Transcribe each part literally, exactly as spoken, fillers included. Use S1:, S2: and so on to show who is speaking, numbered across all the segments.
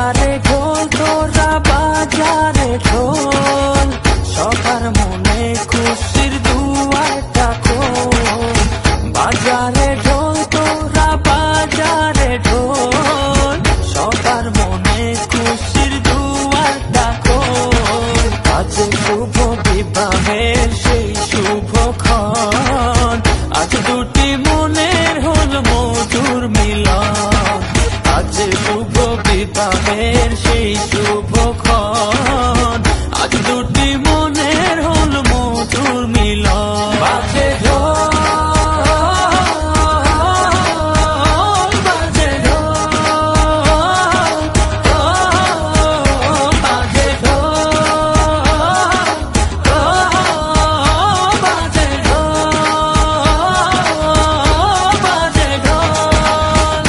S1: বাজারে ঢোল তোরা বাজারে ঢোল, সবার মনে খুশির দুয়ারটা খোল। বাজারে ঢোল তোরা বাজারে ঢোল, সবার মনে খুশির দুয়ারটা খোল। আজ শুভ বিবাহের সেই শুভক্ষণ, আজ দুটি মনের হল মধুর মিলন। আজ শুভ বিবাহের সেই শুভক্ষণ, আজ দুটি মনের হল মধুর মিলন। বাজে ঢোল বাজে ঢোল বাজে ঢোল বাজে ঢোল বাজে ঢোল।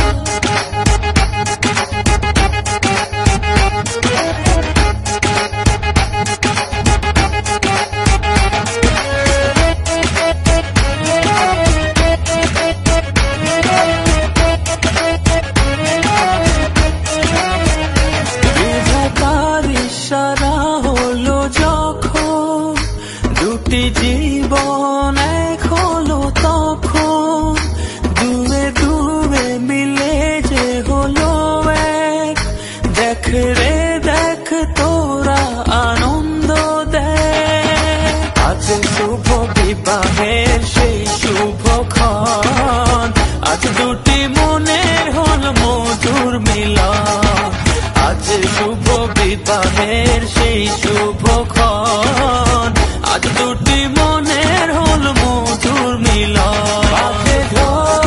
S1: বিধাতার ইশারা হলো যখন, দুটি জীবন এক হলো তখন। দুয়ে দুয়ে মিলে যে হলো এক, দেখ রে দেখ তোরা আনন্দ দেখ। আজ শুভ বিবাহের সেই শুভক্ষণ, আজ দুটি মনের হল মধুর মিলন। আজ শুভ বিবাহের সেই শুভক্ষণ, আজ দুটি মনের হল মধুর মিলন। বাজে ঢোল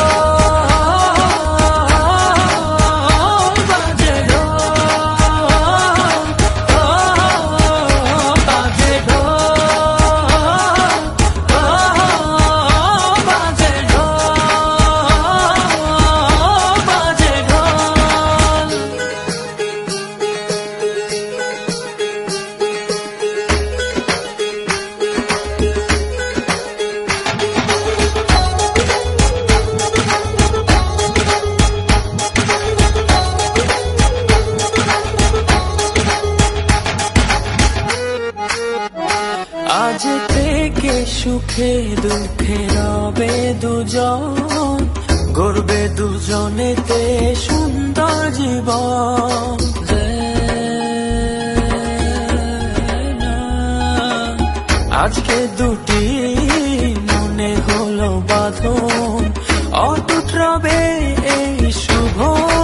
S1: বাজে ঢোল বাজে ঢোল বাজে ঢোল বাজে ঢোল। আজ থেকে সুখে দুঃখে রবে দুজন, গড়বে দুজনেতে সুন্দর জীবন। আজকে দুটি মনে হলো বাঁধন, অটুট রবে এই শুভ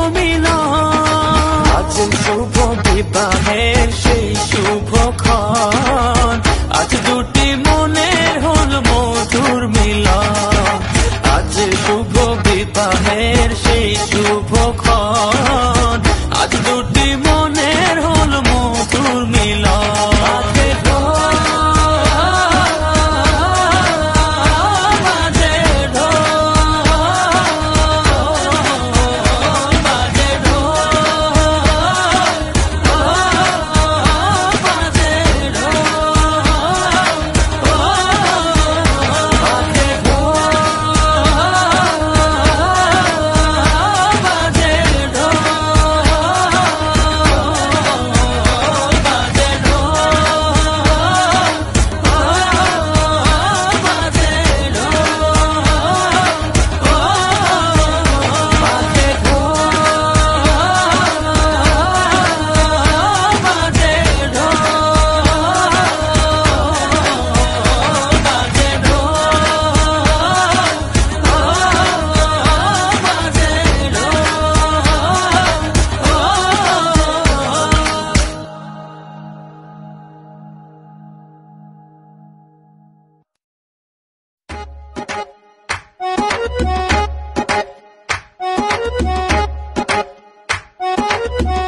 S1: মিলন। আজ শুভ বিবাহের সেই শুভক্ষণ, আজ দুটি মনের হল মধুর মিলন। আজ শুভ বিবাহের সেই শুভক্ষণ, আজ দুটি মনের হল মধুর মিলন।